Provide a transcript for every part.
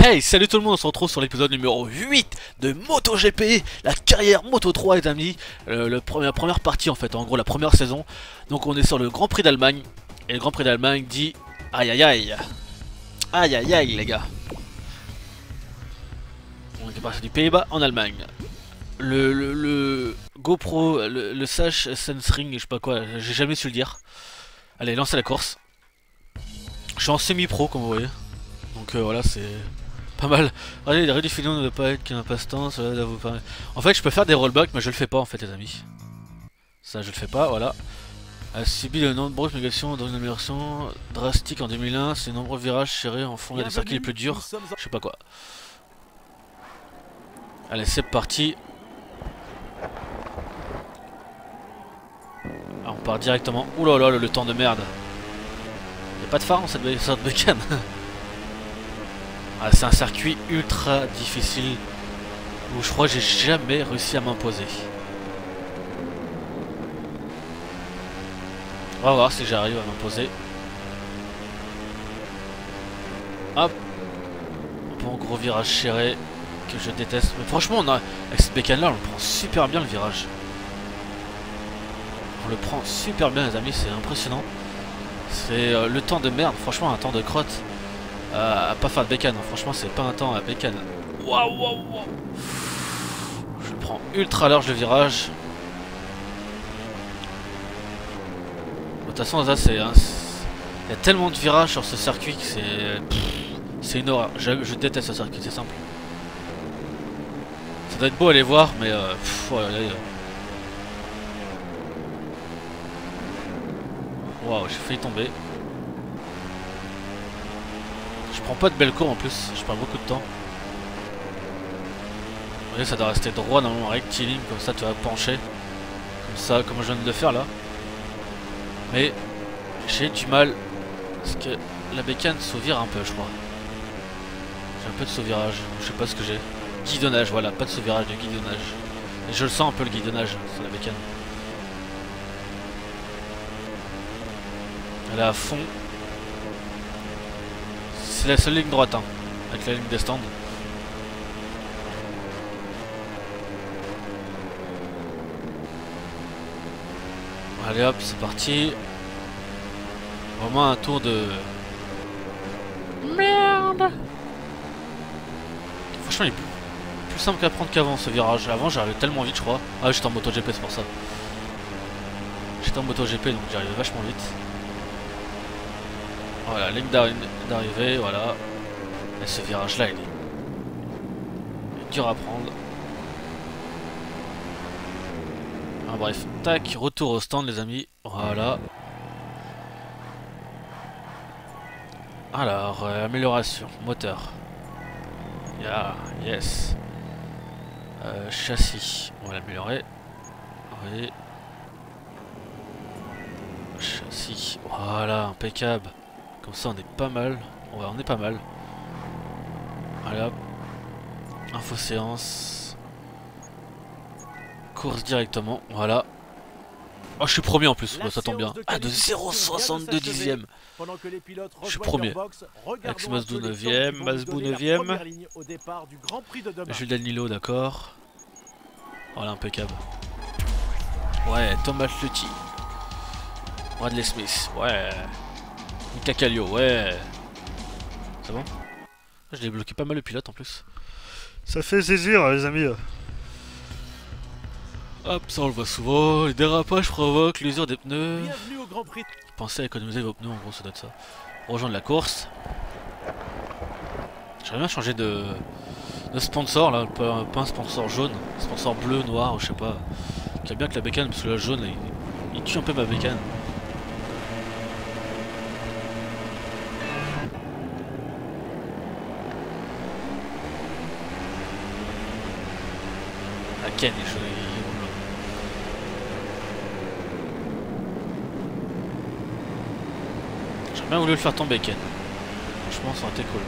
Hey, salut tout le monde, on se retrouve sur l'épisode numéro 8 de MotoGP, la carrière Moto 3 les amis, la première partie en fait, en gros la première saison. Donc on est sur le Grand Prix d'Allemagne, et le Grand Prix d'Allemagne dit aïe aïe aïe, aïe aïe aïe les gars. On est passé du Pays-Bas en Allemagne. Le GoPro, le Sage Sensring, je sais pas quoi, j'ai jamais su le dire. Allez, lancez la course. Je suis en semi-pro comme vous voyez, donc voilà c'est... pas mal. Regardez, les rediffusions ne veut pas être qu'un passe-temps, cela doit vous paraître. En fait, je peux faire des rollbacks, mais je le fais pas en fait, les amis. Ça, je le fais pas, voilà. A subi de nombreuses négations dans une amélioration drastique en 2001. Ces nombreux virages serrés en fond des circuits les plus durs. Je sais pas quoi. Allez, c'est parti. Ah, on part directement. Ouh là là, le temps de merde. Y'a pas de phare dans cette bécane. Ah, c'est un circuit ultra difficile où je crois que j'ai jamais réussi à m'imposer. On va voir si j'arrive à m'imposer. Hop. Bon gros virage serré que je déteste. Mais franchement avec cette bécane là on le prend super bien le virage. On le prend super bien les amis, c'est impressionnant. C'est le temps de merde, franchement un temps de crotte. À pas faire de bécane, franchement c'est pas un temps à bécane. Waouh waouh waouh. Je prends ultra large le virage. De toute façon là c'est... il y a tellement de virages sur ce circuit que c'est une horreur. Je déteste ce circuit, c'est simple. Ça doit être beau à aller voir mais... Waouh, j'ai failli tomber. Je prends pas de belle courbe en plus, je perds beaucoup de temps. Vous voyez, ça doit rester droit dans mon rectiligne, comme ça tu vas pencher. Comme ça, comme je viens de le faire là. Mais j'ai du mal, parce que la bécane sous-vire un peu je crois. J'ai un peu de sous-virage, je sais pas ce que j'ai. Guidonnage, voilà, pas de sous-virage, de guidonnage. Et je le sens un peu le guidonnage sur la bécane. Elle est à fond. C'est la seule ligne droite hein, avec la ligne des stands. Allez hop, c'est parti. Vraiment un tour de... merde. Franchement il est plus simple qu'à prendre qu'avant ce virage. Avant j'arrivais tellement vite je crois. Ah j'étais en MotoGP c'est pour ça. J'étais en MotoGP donc j'arrivais vachement vite. Voilà, ligne d'arrivée, voilà. Et ce virage là il est dur à prendre. Ah, bref, tac, retour au stand les amis, voilà. Alors, amélioration, moteur. Yeah, yes. Châssis, on va l'améliorer. Oui. Châssis, voilà, impeccable. Comme ça on est pas mal. Ouais, on est pas mal. Allez hop. Info séance. Course directement. Voilà. Oh je suis premier en plus. Bah, ça tombe bien. Ah de 0,62 dixième. Je suis premier. Avec Masbou 9ème. Masbou 9ème. Jules Danilo d'accord. Voilà impeccable. Ouais Thomas Lutti. Bradley Smith. Ouais. Cacalio, ouais. C'est bon? Je l'ai bloqué pas mal le pilote en plus. Ça fait saisir les amis. Hop, ça on le voit souvent. Les dérapages provoquent l'usure des pneus. Bienvenue au Grand Prix. Pensez à économiser vos pneus, en gros ça doit être ça. Rejoindre la course. J'aimerais bien changer de sponsor là, pas un sponsor jaune, un sponsor bleu, noir, je sais pas. Qui a bien que la bécane, parce que le jaune il tue un peu ma bécane. Ken est joli. J'aurais bien voulu le faire tomber Ken. Franchement ça aurait été cool.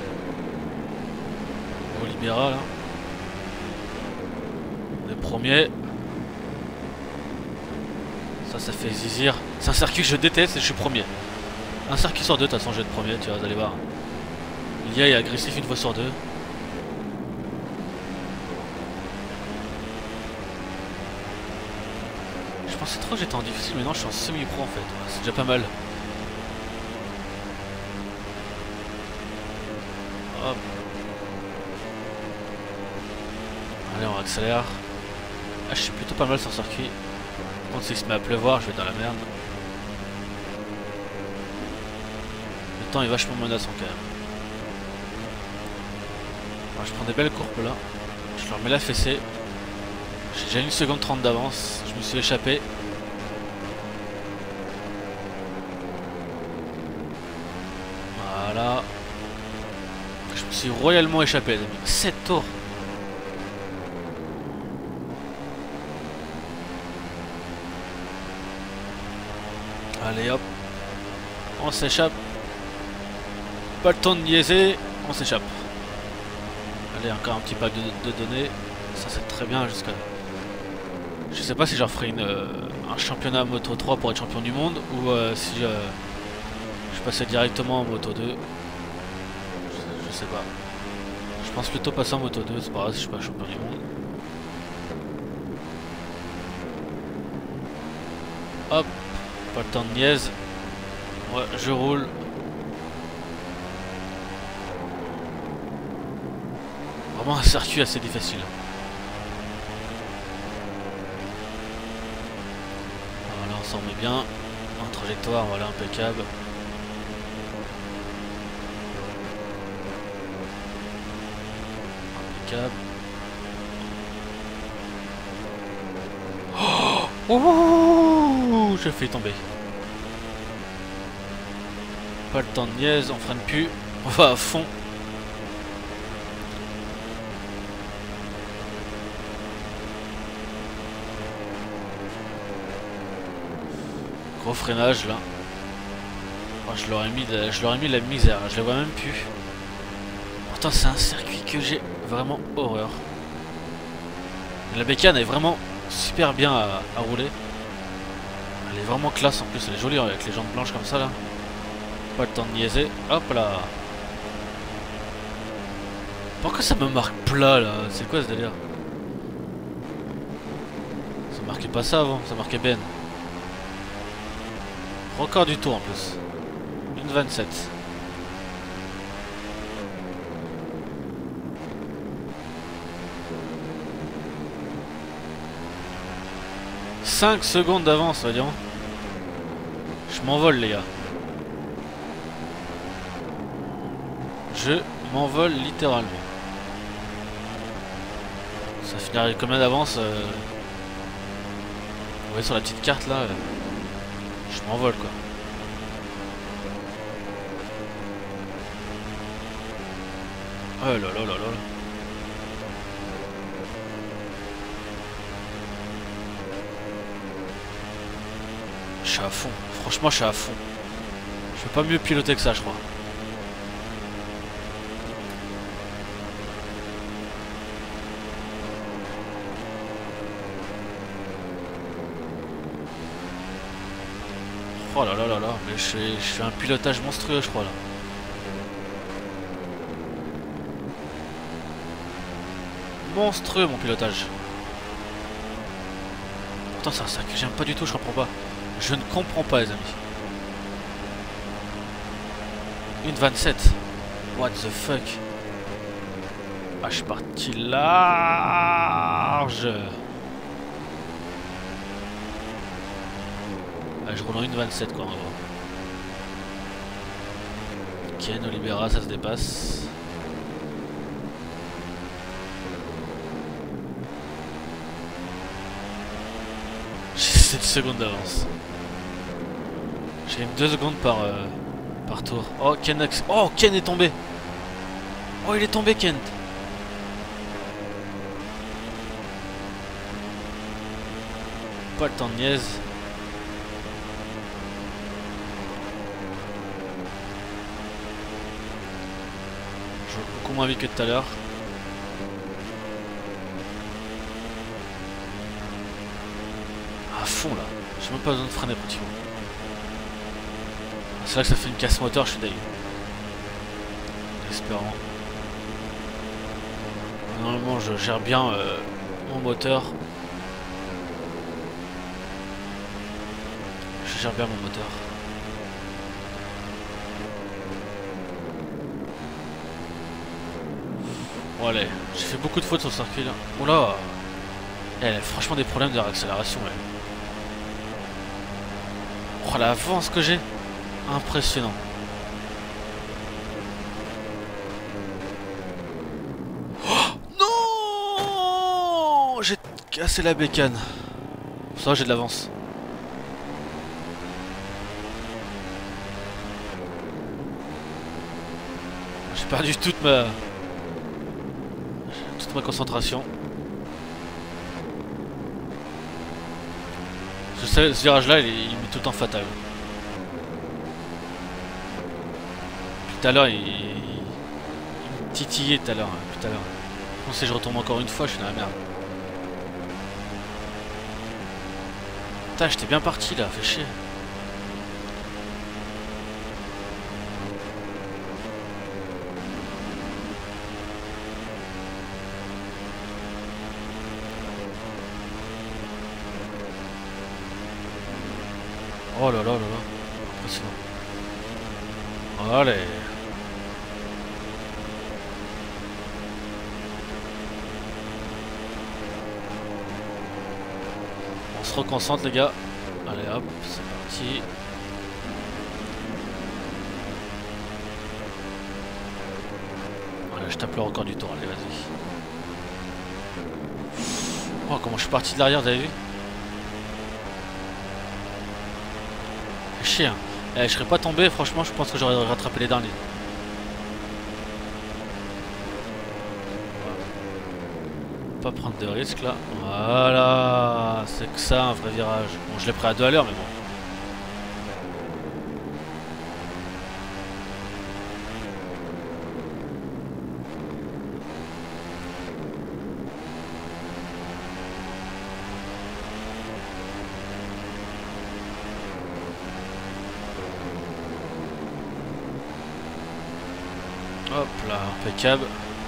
Olivera là. On est premier. Ça fait zizir. C'est un circuit que je déteste et je suis premier. Un circuit sur deux de toute façon je vais être premier, tu vas aller voir. L'IA est agressif une fois sur deux. Je pensais trop que j'étais en difficile, mais non, je suis en semi-pro en fait. C'est déjà pas mal. Hop. Allez, on accélère. Ah, je suis plutôt pas mal sur circuit. Par contre, s'il se met à pleuvoir, je vais être dans la merde. Le temps est vachement menaçant quand même. Alors, je prends des belles courbes là. Je leur mets la fessée. J'ai déjà 1 seconde 30 d'avance. Je me suis échappé. Voilà. Je me suis royalement échappé les amis. 7 tours. Allez hop. On s'échappe. Pas le temps de niaiser. On s'échappe. Allez, encore un petit pack de données. Ça c'est très bien jusqu'à... Je sais pas si j'en ferai un championnat Moto 3 pour être champion du monde ou si je passais directement en Moto 2. Je sais pas. Je pense plutôt passer en Moto 2, c'est pas grave si je suis pas champion du monde. Hop, pas le temps de niaise. Ouais, je roule. Vraiment un circuit assez difficile. Voilà, on s'en met bien. En trajectoire, voilà, impeccable. Impeccable. Oh, je fais tomber. Pas le temps de niaise, on freine plus. On va à fond. Gros freinage là. Oh, je leur ai mis la misère, je les vois même plus. Pourtant c'est un circuit que j'ai vraiment horreur. La bécane est vraiment super bien à rouler. Elle est vraiment classe en plus, elle est jolie avec les jantes blanches comme ça là. Pas le temps de niaiser. Hop là. Pourquoi ça me marque plat là? C'est quoi ce délire? Ça marquait pas ça avant, ça marquait Ben. Record du tour en plus. 1,27. « 5 secondes d'avance, voyons. Je m'envole les gars. Je m'envole littéralement. Ça finirait combien d'avance Vous voyez sur la petite carte là je m'envole quoi. Oh là là là là. Je suis à fond. Franchement je suis à fond. Je peux pas mieux piloter que ça je crois. Oh là là là là, mais je fais un pilotage monstrueux je crois là. Monstrueux mon pilotage. Pourtant c'est un sac que j'aime pas du tout, je comprends pas. Je ne comprends pas les amis. 1,27. What the fuck. Ah je suis parti large. Ah, je roule en 1,27 quoi en gros. Ken, Olivera, ça se dépasse. J'ai 7 secondes d'avance. J'ai 2 secondes par tour. Oh Ken, oh Ken est tombé. Oh il est tombé Ken. Pas le temps de niaise. Je roule beaucoup moins vite que tout à l'heure. À fond là. J'ai même pas besoin de freiner pratiquement. C'est là que ça fait une casse moteur, je suis d'ailleurs. en espérant. Normalement je gère bien mon moteur. Je gère bien mon moteur. Bon allez, j'ai fait beaucoup de fautes sur ce circuit là. Oula, elle a franchement des problèmes de réaccélération. Elle. Oh l'avance que j'ai. Impressionnant. Non, j'ai cassé la bécane. Ça j'ai de l'avance. J'ai perdu toute ma concentration. Je sais, ce virage là il m'est tout le temps fatal. Tout à l'heure il me titillait tout à l'heure. Tout à l'heure. Si je retombe encore une fois, je suis dans la merde. Putain, j'étais bien parti là, fait chier. Oh là là là là. Impressionnant. Allez. On se reconcentre les gars. Allez hop, c'est parti. Voilà, je tape le record du tour, allez vas-y. Oh comment je suis parti de l'arrière, vous avez vu? Fait chier hein. Je serais pas tombé, franchement je pense que j'aurais rattrapé les derniers. Pas prendre de risques là. Voilà, c'est que ça un vrai virage. Bon je l'ai pris à 2 à l'heure mais bon. Hop là, impeccable.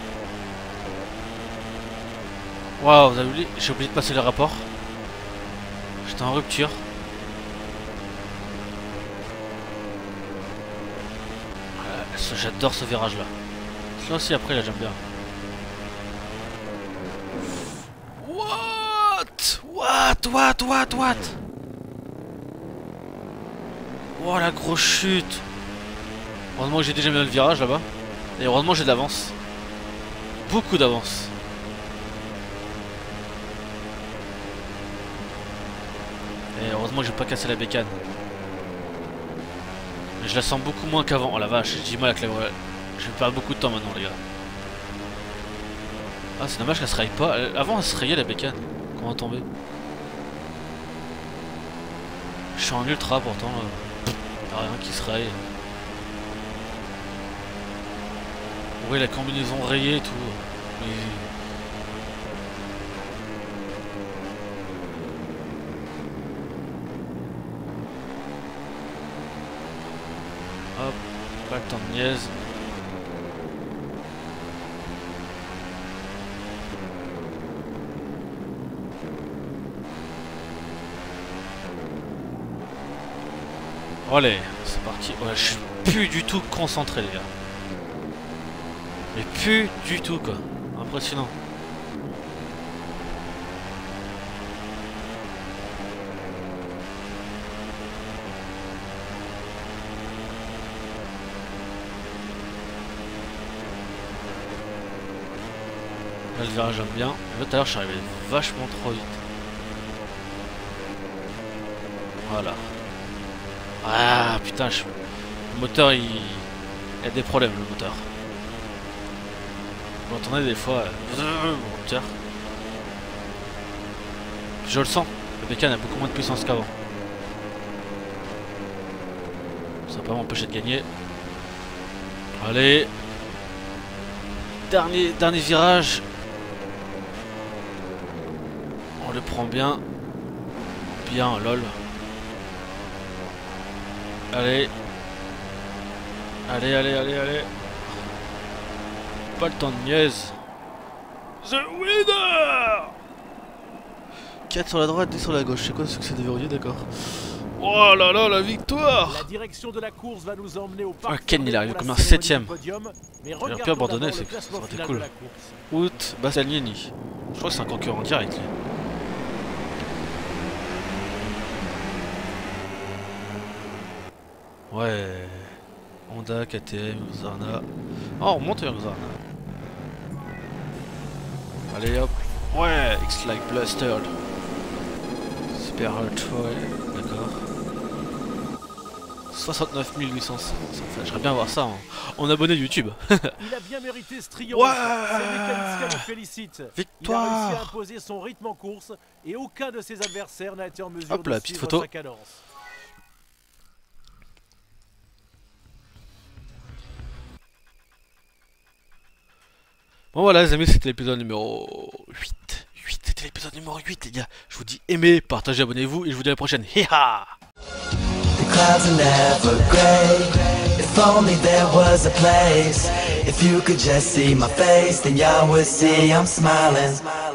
Waouh, vous avez oublié, j'ai oublié de passer le rapport. J'étais en rupture. J'adore ce virage là. Ça aussi après là j'aime bien. What? Oh la grosse chute. Heureusement que j'ai déjà mis le virage là-bas. Et heureusement j'ai de l'avance. Beaucoup d'avance. Et heureusement que j'ai pas cassé la bécane. Mais je la sens beaucoup moins qu'avant. Oh la vache, j'ai du mal avec la voie. Je vais perdre beaucoup de temps maintenant les gars. Ah c'est dommage qu'elle se raye pas. Avant elle se rayait la bécane. Comment tomber? Je suis en ultra pourtant. Y'a rien qui se raye. Oui la combinaison rayée et tout. Mais... Hop, pas le temps de niaise. Allez, c'est parti. Ouais, je suis plus du tout concentré les gars. Mais plus du tout quoi. Impressionnant. Là le virage j'aime bien. Là tout à l'heure je suis arrivé vachement trop vite. Voilà. Ah putain, le moteur il y a des problèmes le moteur. Vous entendez des fois mon moteur. Je le sens, le bécane a beaucoup moins de puissance qu'avant. Ça va pas m'empêcher de gagner. Allez. Dernier virage. On le prend bien. Bien, lol. Allez. Allez. Pas le temps de niaise. The winner! 4 sur la droite, 10 sur la gauche. C'est quoi ce succès déverrouillé, d'accord. Oh là là, la victoire! La direction de la course va nous emmener au parc. Ah, Ken il arrive comme un 7ème. J'aurais pu abandonner, ça aurait été cool. Out, Bastianini. Je crois que c'est un concurrent direct. Lui. Ouais. Honda, KTM, Husqvarna. Oh, on remonte vers Husqvarna. Allez hop. Ouais, X-Like Blaster. Super Hot, ouais, d'accord. 69 800. J'aimerais bien voir ça en abonné YouTube. Il a bien mérité ce triomphe. Ses mécaniciens le félicitent. Victoire. Il a réussi à imposer son rythme en course et aucun de ses adversaires n'a été en mesure hop là, de petite suivre photo. sa cadence. Bon voilà les amis, c'était l'épisode numéro 8. C'était l'épisode numéro 8 les gars. Je vous dis aimez, partagez, abonnez-vous et je vous dis à la prochaine. Hiha! The clouds are never gray. If only there was a place. If you could just see my face, then y'all would see I'm smiling.